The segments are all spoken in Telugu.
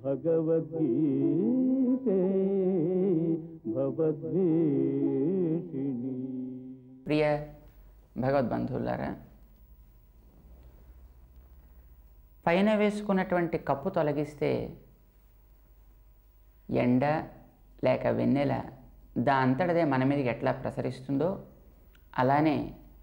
భగవద్గీతే భవద్వేషిణి. ప్రియ భగవద్బంధువులారా, పైన వేసుకున్నటువంటి కప్పు తొలగిస్తే ఎండ లేక వెన్నెల దాంతటదే మన మీదకి ఎట్లా ప్రసరిస్తుందో అలానే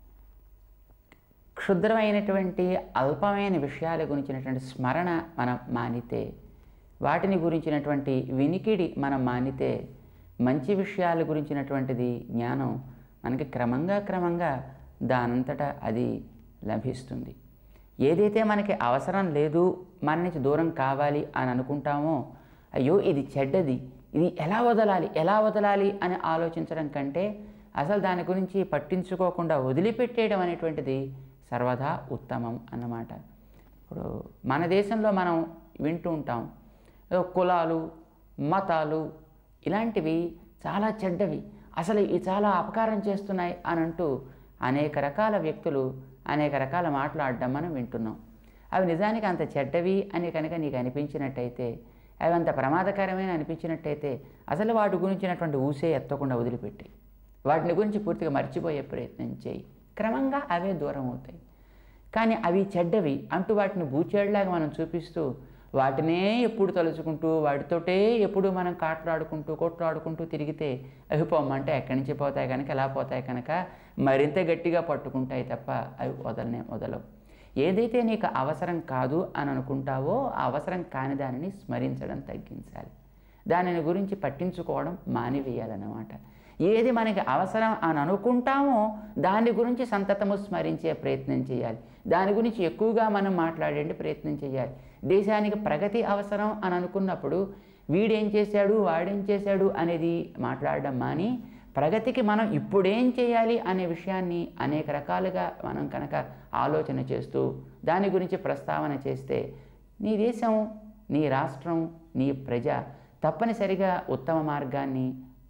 క్షుద్రమైనటువంటి అల్పమైన విషయాల గురించినటువంటి స్మరణ మనం మానితే, వాటిని గురించినటువంటి వినికిడి మనం మానితే, మంచి విషయాల గురించినటువంటిది జ్ఞానం మనకి క్రమంగా దానంతటా అది లభిస్తుంది. ఏదైతే మనకి అవసరం లేదు, మన నుంచి దూరం కావాలి అని అనుకుంటామో, అయ్యో ఇది చెడ్డది, ఇది ఎలా వదలాలి అని ఆలోచించడం కంటే అసలు దాని గురించి పట్టించుకోకుండా వదిలిపెట్టేయడం అనేటువంటిది సర్వదా ఉత్తమం అన్నమాట. ఇప్పుడు మన దేశంలో మనం వింటూ ఉంటాం, కులాలు మతాలు ఇలాంటివి చాలా చెడ్డవి, అసలు ఇవి చాలా అపకారం చేస్తున్నాయి అని అంటూ అనేక రకాల వ్యక్తులు అనేక రకాల మాట్లాడడం మనం వింటున్నాం. అవి నిజానికి అంత చెడ్డవి అని కనుక నీకు అనిపించినట్టయితే, అవి అంత ప్రమాదకరమైన అనిపించినట్టయితే అసలు వాటి గురించినటువంటి ఊసే ఎత్తకుండా వదిలిపెట్టి వాటిని గురించి పూర్తిగా మర్చిపోయే ప్రయత్నం చేయి. క్రమంగా అవే దూరం అవుతాయి. కానీ అవి చెడ్డవి అంటూ వాటిని బూచేళ్లాగా మనం చూపిస్తూ వాటినే ఎప్పుడు తలుచుకుంటూ వాటితోటే ఎప్పుడు మనం కొట్లాడుకుంటూ తిరిగితే అవి పొమ్మంటే ఎక్కడి నుంచి పోతాయి కనుక, ఎలా పోతాయి కనుక మరింత గట్టిగా పట్టుకుంటాయి తప్ప అవి వదలవు. ఏదైతే నీకు అవసరం కాదు అని అనుకుంటావో ఆ అవసరం కాని దానిని స్మరించడం తగ్గించాలి. దానిని గురించి పట్టించుకోవడం మానివేయాలన్నమాట. ఏది మనకి అవసరం అని అనుకుంటామో దాని గురించి సంతతము స్మరించే ప్రయత్నం చేయాలి. దాని గురించి ఎక్కువగా మనం మాట్లాడే ప్రయత్నం చేయాలి. దేశానికి ప్రగతి అవసరం అని అనుకున్నప్పుడు వీడేం చేశాడు వాడేం చేశాడు అనేది మాట్లాడడం మాని, ప్రగతికి మనం ఇప్పుడేం చేయాలి అనే విషయాన్ని అనేక రకాలుగా మనం కనుక ఆలోచన చేస్తూ దాని గురించి ప్రస్తావన చేస్తే నీ దేశం, నీ రాష్ట్రం, నీ ప్రజ తప్పనిసరిగా ఉత్తమ మార్గాన్ని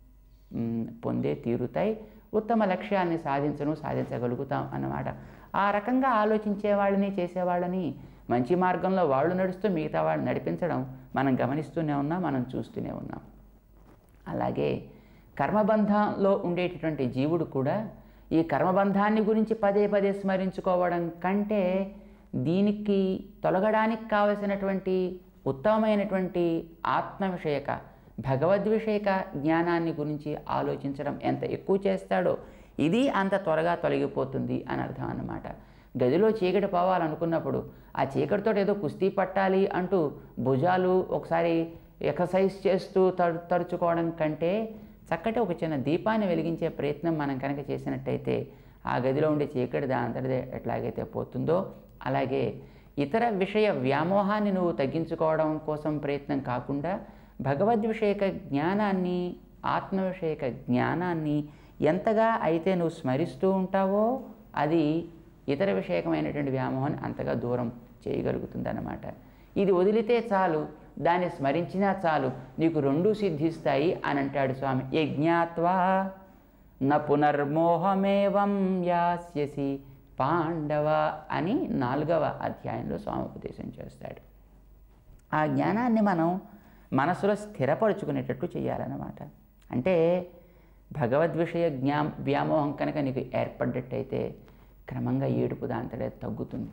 పొందే తీరుతాయి. ఉత్తమ లక్ష్యాన్ని సాధించగలుగుతాం అన్నమాట. ఆ రకంగా ఆలోచించే వాళ్ళని, చేసేవాళ్ళని మంచి మార్గంలో వాళ్ళు నడుస్తూ మిగతా వాళ్ళు నడిపించడం మనం గమనిస్తూనే ఉన్నాం, మనం చూస్తూనే ఉన్నాం. అలాగే కర్మబంధంలో ఉండేటటువంటి జీవుడు కూడా ఈ కర్మబంధాన్ని గురించి పదే స్మరించుకోవడం కంటే దీనికి తొలగడానికి కావలసినటువంటి ఉత్తమమైనటువంటి ఆత్మవిషయక భగవద్విషయక జ్ఞానాన్ని గురించి ఆలోచించడం ఎంత ఎక్కువ చేస్తాడో ఇది అంత త్వరగా తొలగిపోతుంది అని అర్థం అన్నమాట. గదిలో చీకటి పోవాలనుకున్నప్పుడు ఆ చీకటితో ఏదో కుస్తీ పట్టాలి అంటూ భుజాలు ఒకసారి ఎక్సర్సైజ్ చేస్తూ తరుచుకోవడం కంటే చక్కటి ఒక చిన్న దీపాన్ని వెలిగించే ప్రయత్నం మనం కనుక చేసినట్టయితే ఆ గదిలో ఉండే చీకటి దాంతటిదే ఎట్లాగైతే పోతుందో, అలాగే ఇతర విషయ వ్యామోహాన్ని నువ్వు తగ్గించుకోవడం కోసం ప్రయత్నం కాకుండా భగవద్విషయక జ్ఞానాన్ని, ఆత్మవిషయక జ్ఞానాన్ని ఎంతగా అయితే నువ్వు స్మరిస్తూ ఉంటావో అది ఇతర విషయకమైనటువంటి వ్యామోహాన్ని అంతగా దూరం చేయగలుగుతుందన్నమాట. ఇది వదిలితే చాలు, దాన్ని స్మరించినా చాలు, నీకు రెండూ సిద్ధిస్తాయి అని అంటాడు స్వామి. యజ్ఞాత్వా న పునర్మోహమేవం యాస్యసి పాండవ అని 4వ అధ్యాయంలో స్వామి ఉపదేశం చేస్తాడు. ఆ జ్ఞానాన్ని మనం మనసులో స్థిరపరుచుకునేటట్టు చేయాలన్నమాట. అంటే భగవద్విషయ వ్యామోహం కనుక నీకు ఏర్పడ్డట్టయితే క్రమంగా ఏడుపు దాంతడే తగ్గుతుంది.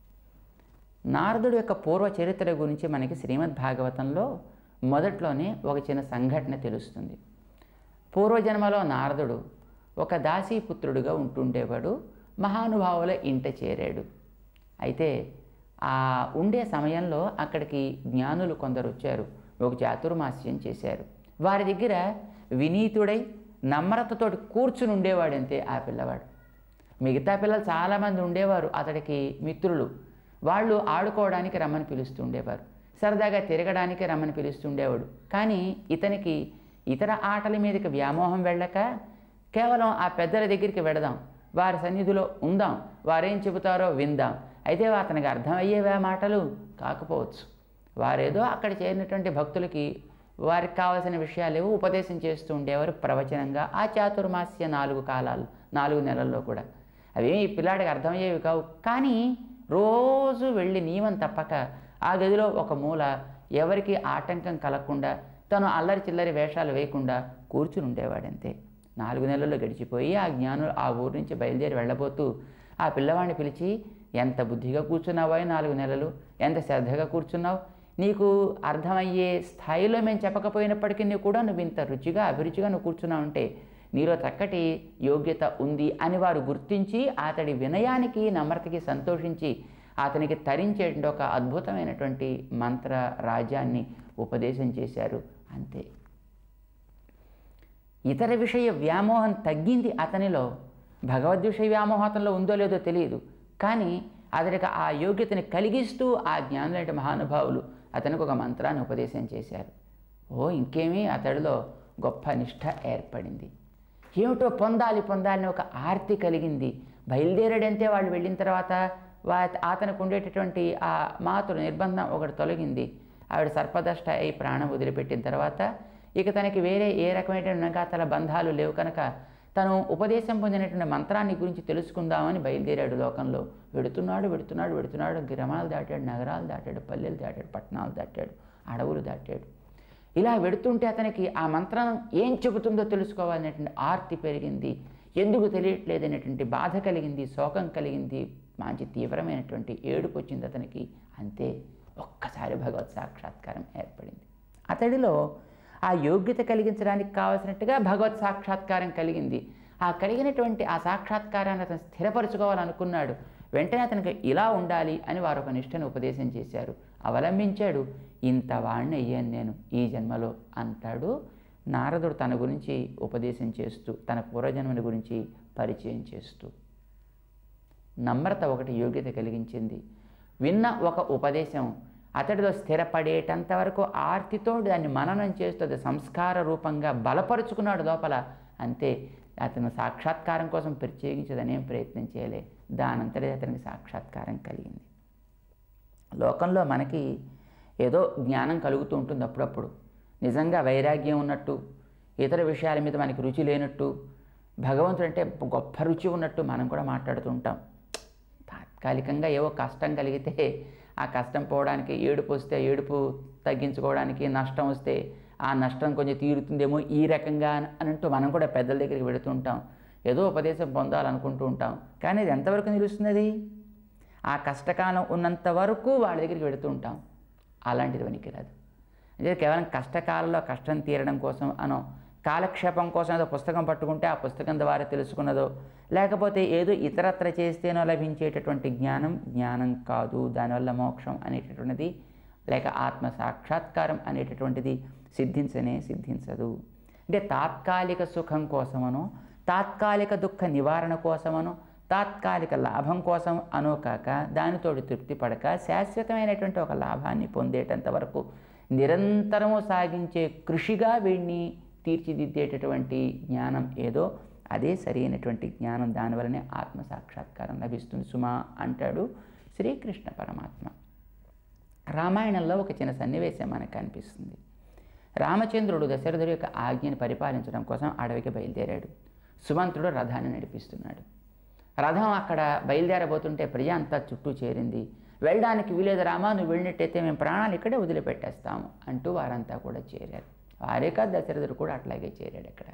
నారదుడు యొక్క పూర్వ చరిత్ర గురించి మనకి శ్రీమద్ భాగవతంలో మొదట్లోనే ఒక చిన్న సంఘటన తెలుస్తుంది. పూర్వజన్మలో నారదుడు ఒక దాసీపుత్రుడుగా ఉంటుండేవాడు. మహానుభావుల ఇంట చేరాడు. అయితే ఆ ఉండే సమయంలో అక్కడికి జ్ఞానులు కొందరు వచ్చారు, ఒక చాతుర్మాస్యం చేశారు. వారి దగ్గర వినీతుడై నమ్రతతోటి కూర్చుని ఉండేవాడంతే ఆ పిల్లవాడు. మిగతా పిల్లలు చాలామంది ఉండేవారు అతడికి మిత్రులు. వాళ్ళు ఆడుకోవడానికి రమ్మని పిలుస్తుండేవారు, సరదాగా తిరగడానికి రమ్మని పిలుస్తుండేవాడు. కానీ ఇతనికి ఇతర ఆటల మీదకి వ్యామోహం వెళ్ళక కేవలం ఆ పెద్దల దగ్గరికి వెడదాం, వారి సన్నిధిలో ఉందాం, వారేం చెబుతారో విందాం. అయితే అతనికి అర్థమయ్యేవే మాటలు కాకపోవచ్చు. వారేదో అక్కడ చేరినటువంటి భక్తులకి వారికి కావాల్సిన విషయాలేవో ఉపదేశం చేస్తూ ఉండేవారు ప్రవచనంగా. ఆ చాతుర్మాస్య 4 నెలల్లో కూడా అవేమి ఈ పిల్లాడికి అర్థమయ్యేవి కావు. కానీ రోజు వెళ్ళి నియమం తప్పక ఆ గదిలో ఒక మూల ఎవరికి ఆటంకం కలగకుండా తను అల్లరి చిల్లరి వేషాలు వేయకుండా కూర్చుని ఉండేవాడంతే. 4 నెలల్లో గడిచిపోయి ఆ జ్ఞానులు ఆ ఊరు నుంచి బయలుదేరి వెళ్ళబోతూ ఆ పిల్లవాడిని పిలిచి, ఎంత బుద్ధిగా కూర్చున్నావో 4 నెలలు, ఎంత శ్రద్ధగా కూర్చున్నావు, నీకు అర్థమయ్యే స్థాయిలో మేము చెప్పకపోయినప్పటికీ కూడా నువ్వు ఇంత రుచిగా అభిరుచిగా నువ్వు కూర్చున్నావంటే నీలో చక్కటి యోగ్యత ఉంది అని వారు గుర్తించి అతడి వినయానికి నమ్రతకి సంతోషించి అతనికి తరించేటువంటి ఒక అద్భుతమైనటువంటి మంత్ర రాజ్యాన్ని ఉపదేశం చేశారు అంతే. ఇతర విషయ వ్యామోహం తగ్గింది అతనిలో. భగవద్విషయ వ్యామోహం అతనిలో ఉందో లేదో తెలియదు, కానీ అతడికి ఆ యోగ్యతని కలిగిస్తూ ఆ జ్ఞానులైన మహానుభావులు అతనికి ఒక మంత్రాన్ని ఉపదేశం చేశారు. ఇంకేమీ అతడిలో గొప్ప నిష్ఠ ఏర్పడింది. ఏమిటో పొందాలి పొందాలని ఒక ఆర్తి కలిగింది. బయలుదేరాడంతే వాళ్ళు వెళ్ళిన తర్వాత అతనికి ఉండేటటువంటి ఆ మాతృ నిర్బంధం ఒకటి తొలగింది. ఆవిడ సర్పదష్ట అయి ప్రాణం వదిలిపెట్టిన తర్వాత ఇక తనకి వేరే ఏ రకమైనటువంటి నగాతల బంధాలు లేవు కనుక తను ఉపదేశం పొందినటువంటి మంత్రాన్ని గురించి తెలుసుకుందామని బయలుదేరాడు. లోకంలో వెడుతున్నాడు, గ్రామాలు దాటాడు, నగరాలు దాటాడు, పల్లెలు దాటాడు, పట్టణాలు దాటాడు, అడవులు దాటాడు. ఇలా వెడుతుంటే అతనికి ఆ మంత్రం ఏం చెబుతుందో తెలుసుకోవాలనేటువంటి ఆర్తి పెరిగింది. ఎందుకు తెలియట్లేదనేటువంటి బాధ కలిగింది, శోకం కలిగింది, మంచి తీవ్రమైనటువంటి ఏడుపు వచ్చింది అతనికి. అంతే, ఒక్కసారి భగవత్ సాక్షాత్కారం ఏర్పడింది అతడిలో. ఆ యోగ్యత కలిగించడానికి కావలసినట్టుగా భగవత్ సాక్షాత్కారం కలిగింది. ఆ కలిగినటువంటి ఆ సాక్షాత్కారాన్ని అతను స్థిరపరచుకోవాలనుకున్నాడు. వెంటనే అతనికి ఇలా ఉండాలి అని వారు ఒక నిష్ఠను ఉపదేశం చేశారు, అవలంబించాడు. ఇంత వాణ్ణి అయ్యాను నేను ఈ జన్మలో అంటాడు నారదుడు తన గురించి ఉపదేశం చేస్తూ, తన పూర్వజన్మని గురించి పరిచయం చేస్తూ. నమ్రత ఒకటి యోగ్యత కలిగించింది. విన్న ఒక ఉపదేశం అతడిలో స్థిరపడేటంత వరకు ఆర్తితో దాన్ని మననం చేస్తూ అది సంస్కార రూపంగా బలపరుచుకున్నాడు లోపల. అంతే, అతను సాక్షాత్కారం కోసం ప్రత్యేకించదనేం ప్రయత్నం చేయలే, దానంతటే అతనికి సాక్షాత్కారం కలిగింది. లోకంలో మనకి ఏదో జ్ఞానం కలుగుతూ ఉంటుంది అప్పుడప్పుడు, నిజంగా వైరాగ్యం ఉన్నట్టు, ఇతర విషయాల మీద మనకి రుచి లేనట్టు, భగవంతుడు అంటే గొప్ప రుచి ఉన్నట్టు మనం కూడా మాట్లాడుతూ ఉంటాం. తాత్కాలికంగా ఏవో కష్టం కలిగితే ఆ కష్టం పోవడానికి, ఏడుపు వస్తే ఏడుపు తగ్గించుకోవడానికి, నష్టం వస్తే ఆ నష్టం కొంచెం తీరుతుందేమో ఈ రకంగా అని అంటూ మనం కూడా పెద్దల దగ్గరికి వెళుతుంటాం. ఏదో ఉపదేశం పొందాలనుకుంటూ ఉంటాం, కానీ అది ఎంతవరకు నిలుస్తున్నది? ఆ కష్టకాలం ఉన్నంత వరకు వాళ్ళ దగ్గరికి వెళుతూ ఉంటాం. అలాంటిది పనికిరాదు. అంటే కేవలం కష్టకాలంలో కష్టం తీరడం కోసం అనో, కాలక్షేపం కోసం ఏదో పుస్తకం పట్టుకుంటే ఆ పుస్తకం ద్వారా తెలుసుకున్నదో, లేకపోతే ఏదో ఇతరత్ర చేస్తేనో లభించేటటువంటి జ్ఞానం కాదు. దానివల్ల మోక్షం అనేటటువంటిది లేక ఆత్మ సాక్షాత్కారం అనేటటువంటిది సిద్ధించదు. అంటే తాత్కాలిక సుఖం కోసమనో, తాత్కాలిక దుఃఖ నివారణ కోసమనో, తాత్కాలిక లాభం కోసం అనో కాక, దానితోటి తృప్తి పడక శాశ్వతమైనటువంటి ఒక లాభాన్ని పొందేటంత వరకు నిరంతరము సాగించే కృషిగా వీడిని తీర్చిదిద్దేటటువంటి జ్ఞానం ఏదో అదే సరైనటువంటి జ్ఞానం. దానివల్లనే ఆత్మ సాక్షాత్కారం లభిస్తుంది సుమా అంటాడు శ్రీకృష్ణ పరమాత్మ. రామాయణంలో ఒక చిన్న సన్నివేశం మనకు కనిపిస్తుంది. రామచంద్రుడు దశరథుడి యొక్క ఆజ్ఞని పరిపాలించడం కోసం అడవికి బయలుదేరాడు. సుమంత్రుడు రథాన్ని నడిపిస్తున్నాడు. రథం అక్కడ బయలుదేరబోతుంటే ప్రజ అంతా చుట్టూ చేరింది. వెళ్ళడానికి వీలేదు రామా, నువ్వు వెళ్ళినట్టయితే మేము ప్రాణాలు ఇక్కడే వదిలిపెట్టేస్తాము అంటూ వారంతా కూడా చేరారు. వారే కాదు, దశరథుడు కూడా అట్లాగే చేరాడు అక్కడ.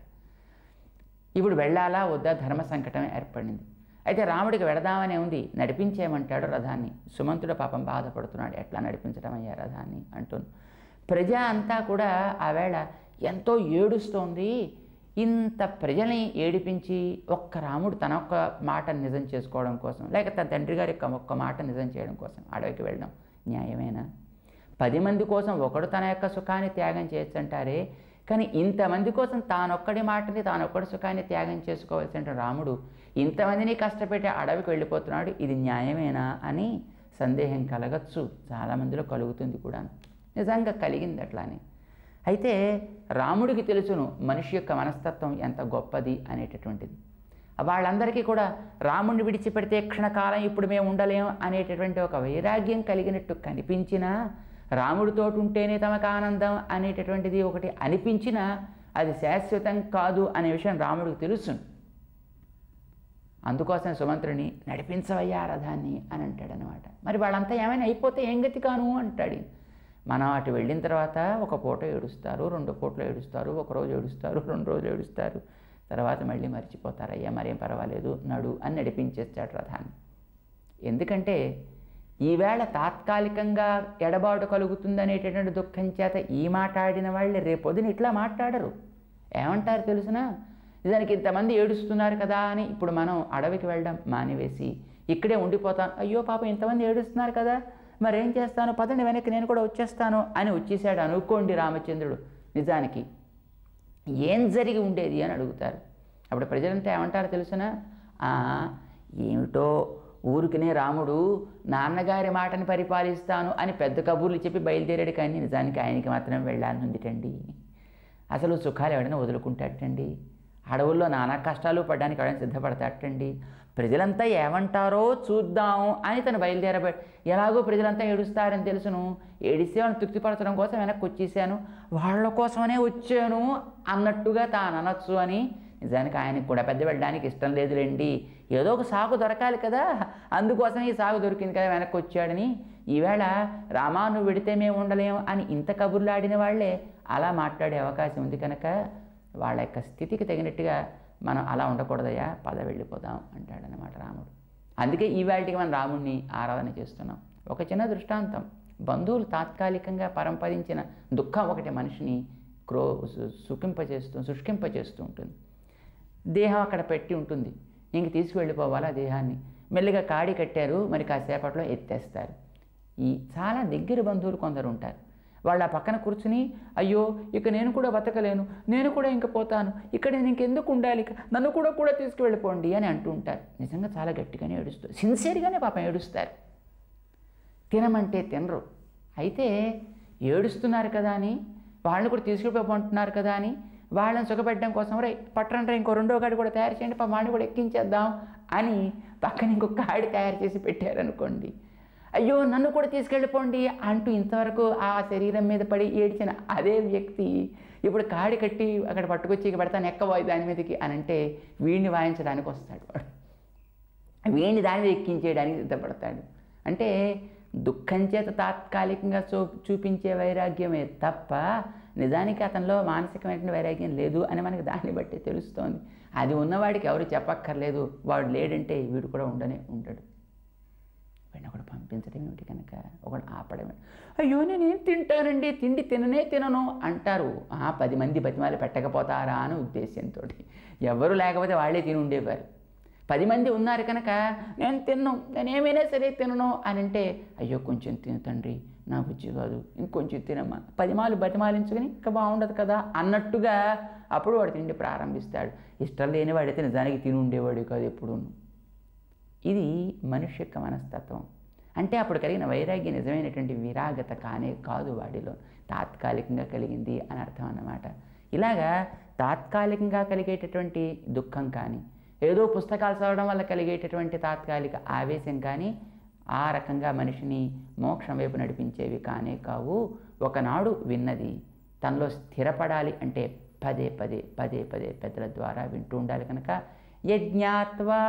ఇప్పుడు వెళ్ళాలా వద్దా ధర్మ సంకటం ఏర్పడింది. అయితే రాముడికి వెళదామనే ఉంది, నడిపించేయమంటాడు రథాన్ని. సుమంతుడు పాపం బాధపడుతున్నాడు, ఎట్లా నడిపించడం అయ్యా రథాన్ని అంటూను. ప్రజ అంతా కూడా ఆవేళ ఎంతో ఏడుస్తోంది. ఇంత ప్రజల్ని ఏడిపించి ఒక్క రాముడు తన ఒక్క మాట నిజం చేసుకోవడం కోసం, లేక తన తండ్రి గారి యొక్క ఒక్క మాట నిజం చేయడం కోసం అడవికి వెళ్ళడం న్యాయమేనా? 10 మంది కోసం ఒకడు తన యొక్క సుఖాన్ని త్యాగం చేయొచ్చంటారే, కానీ ఇంతమంది కోసం తానొక్కడి మాటని, తానొక్కడి సుఖాన్ని త్యాగం చేసుకోవాల్సిన రాముడు ఇంతమందిని కష్టపెట్టి అడవికి వెళ్ళిపోతున్నాడు, ఇది న్యాయమేనా అని సందేహం కలగచ్చు. చాలామందిలో కలుగుతుంది కూడా, నిజంగా కలిగింది అట్లానే. అయితే రాముడికి తెలుసును మనిషి యొక్క మనస్తత్వం ఎంత గొప్పది అనేటటువంటిది. వాళ్ళందరికీ కూడా రాముడిని విడిచిపెడితే క్షణకాలం ఇప్పుడు మేము ఉండలేము అనేటటువంటి ఒక వైరాగ్యం కలిగినట్టు కనిపించినా, రాముడితో ఉంటేనే తమకు ఆనందం అనేటటువంటిది ఒకటి అనిపించినా అది శాశ్వతం కాదు అనే విషయం రాముడికి తెలుసు. అందుకోసం సుమంత్రుని నడిపించవయ్యా రథాన్ని అని అంటాడనమాట. మరి వాళ్ళంతా ఏమైనా అయిపోతే ఏం గతి కాను అంటాడు. మనం అటు వెళ్ళిన తర్వాత ఒక పూట ఏడుస్తారు, 2 పూటలు ఏడుస్తారు, ఒకరోజు ఏడుస్తారు, 2 రోజులు ఏడుస్తారు, తర్వాత మళ్ళీ మర్చిపోతారు. అయ్యా మరేం పర్వాలేదు నడు అని నడిపించేస్తాడు రథాన్ని. ఎందుకంటే ఈవేళ తాత్కాలికంగా ఎడబాటు కలుగుతుందనేటటువంటి దుఃఖం చేత ఈ మాట్లాడిన వాళ్ళే రేపొద్దున ఇట్లా మాట్లాడరు. ఏమంటారు తెలుసునా? నిజానికి ఇంతమంది ఏడుస్తున్నారు కదా అని ఇప్పుడు మనం అడవికి వెళ్ళడం మానివేసి ఇక్కడే ఉండిపోతాను, అయ్యో పాపం ఇంతమంది ఏడుస్తున్నారు కదా మరేం చేస్తాను, పదండి వెనక్కి నేను కూడా వచ్చేస్తాను అని వచ్చేసాడు అనుకోండి రామచంద్రుడు. నిజానికి ఏం జరిగి ఉండేది అని అడుగుతారు. అప్పుడు ప్రజలంతా ఏమంటారు తెలుసునా? ఏమిటో ఊరికినే రాముడు నాన్నగారి మాటని పరిపాలిస్తాను అని పెద్ద కబుర్లు చెప్పి బయలుదేరాడు, కానీ నిజానికి ఆయనకి మాత్రం వెళ్ళాలని ఉందిటండి. అసలు సుఖాలు ఎవడైనా వదులుకుంటాటండి? అడవుల్లో నానా కష్టాలు పడడానికి ఎవడైనా సిద్ధపడతాటండి? ప్రజలంతా ఏమంటారో చూద్దాం అని తను బయలుదేరబడి, ఎలాగో ప్రజలంతా ఏడుస్తారని తెలుసును, ఏడిస్తే వాళ్ళని తృప్తిపరచడం కోసం వెనక్కి వచ్చేసాను, వాళ్ళ కోసమనే వచ్చాను అన్నట్టుగా తాను అనొచ్చు అని. నిజానికి ఆయనకు కూడా పెద్ద వెళ్ళడానికి ఇష్టం లేదులేండి, ఏదో ఒక సాగు దొరకాలి కదా, అందుకోసం ఈ సాగు దొరికింది కదా వెనక్కి వచ్చాడని. ఈవేళ రామా నువ్వు వెడితే మేము ఉండలేము అని ఇంత కబుర్లాడిన వాళ్ళే అలా మాట్లాడే అవకాశం ఉంది కనుక వాళ్ళ యొక్క స్థితికి తగినట్టుగా మనం అలా ఉండకూడదయ్యా, పద వెళ్ళిపోదాం అంటాడనమాట రాముడు. అందుకే ఈవేళకి మనం రాముడిని ఆరాధన చేస్తున్నాం. ఒక చిన్న దృష్టాంతం, బంధువులు పరంపరించిన దుఃఖం ఒకటి మనిషిని శుష్కింపచేస్తూ ఉంటుంది. దేహం అక్కడ పెట్టి ఉంటుంది, ఇంక తీసుకువెళ్ళిపోవాలి ఆ దేహాన్ని. మెల్లిగా కాడి కట్టారు, మరి కాసేపట్లో ఎత్తేస్తారు. ఈ చాలా దగ్గర బంధువులు కొందరు ఉంటారు, వాళ్ళు ఆ పక్కన కూర్చుని అయ్యో ఇక నేను కూడా బతకలేను, నేను కూడా ఇంక పోతాను, ఇక్కడ నేను ఇంకెందుకు ఉండాలి, నన్ను కూడా తీసుకువెళ్ళిపోండి అని అంటూ ఉంటారు. నిజంగా చాలా గట్టిగానే ఏడుస్తారు, సిన్సియర్గానే పాపం ఏడుస్తారు. తినమంటే తినరు. అయితే ఏడుస్తున్నారు కదా అని వాళ్ళని కూడా తీసుకుపోమంటున్నారు కదా అని వాళ్ళని సుఖపెట్టడం కోసం పట్టరంటే ఇంకో 2వ కాడి కూడా తయారు చేయండి, వాడిని కూడా ఎక్కించేద్దాం అని పక్కన ఇంకొక కాడి తయారు చేసి పెట్టారనుకోండి, అయ్యో నన్ను కూడా తీసుకెళ్ళిపోండి అంటూ ఇంతవరకు ఆ శరీరం మీద పడి ఏడ్చిన అదే వ్యక్తి ఇప్పుడు కాడి కట్టి అక్కడ పట్టుకొచ్చి ఇక పెడతాను ఎక్కబోయి దాని మీదకి అని అంటే వీడిని వాయించడానికి వస్తాడు వాడు, వీడిని దాని మీద ఎక్కించేయడానికి సిద్ధపడతాడు. అంటే దుఃఖం చేత తాత్కాలికంగా చూపించే వైరాగ్యమే తప్ప నిజానికి అతనిలో మానసికమైన వైరాగ్యం లేదు అని మనకి దాన్ని బట్టి తెలుస్తోంది. అది ఉన్నవాడికి ఎవరు చెప్పక్కర్లేదు, వాడు లేడంటే వీడు కూడా ఉండడు. వీడిని ఒకడు పంపించడం ఏమిటి కనుక, ఒకడు ఆపడం, అయ్యో నేనేం తింటానండి, తిండి తినను అంటారు. 10 మంది బతిమాలి పెట్టకపోతారా అని ఉద్దేశంతో, ఎవరు లేకపోతే వాళ్ళే తిని ఉండేవారు. 10 మంది ఉన్నారు కనుక నేనేమైనా సరే తినను అని అంటే, అయ్యో కొంచెం తిను తండ్రి నా బుజ్జి కాదు, ఇంకొంచెం తినమ్మా, 10 మాలు బతిమాలించుకుని ఇంకా బాగుండదు కదా అన్నట్టుగా అప్పుడు వాడు తిండి ప్రారంభిస్తాడు. ఇష్టం లేని వాడైతే నిజానికి తిని ఉండేవాడు కాదు ఎప్పుడు. ఇది మనిషి యొక్క మనస్తత్వం. అంటే అప్పుడు కలిగిన వైరాగ్యం నిజమైనటువంటి విరాగత కాదు, వాడిలో తాత్కాలికంగా కలిగింది అని అర్థం అన్నమాట. ఇలాగా తాత్కాలికంగా కలిగేటటువంటి దుఃఖం కానీ, ఏదో పుస్తకాలు చదవడం వల్ల కలిగేటటువంటి తాత్కాలిక ఆవేశం కానీ ఆ రకంగా మనిషిని మోక్షం వైపు నడిపించేవి కావు. ఒకనాడు విన్నది తనలో స్థిరపడాలి అంటే పదే పెద్దల ద్వారా వింటూ ఉండాలి కనుక యజ్ఞాత్వా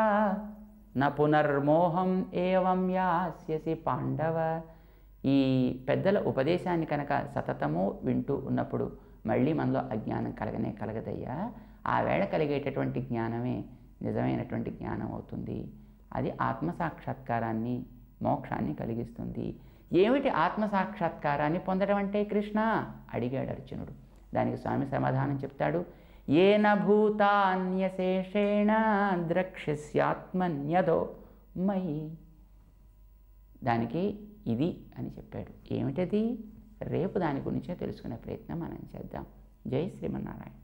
న పునర్మోహం ఏవం యాస్యసి పాండవ. ఈ పెద్దల ఉపదేశాన్ని కనుక సతతము వింటూ ఉన్నప్పుడు మళ్ళీ మనలో అజ్ఞానం కలగదయ్యా. ఆ వేళ కలిగేటటువంటి జ్ఞానమే నిజమైనటువంటి జ్ఞానం అవుతుంది. అది ఆత్మసాక్షాత్కారాన్ని మోక్షాన్ని కలిగిస్తుంది. ఏమిటి ఆత్మసాక్షాత్కారాన్ని పొందడం అంటే కృష్ణ అడిగాడు అర్జునుడు. దానికి స్వామి సమాధానం చెప్తాడు, ఏన భూతాన్యశేషేణ ద్రక్ష్యస్యాత్మన్యదో మయి. దానికి ఇది అని చెప్పాడు. ఏమిటది? రేపు దాని గురించే తెలుసుకునే ప్రయత్నం మనం చేద్దాం. జై శ్రీమన్నారాయణ.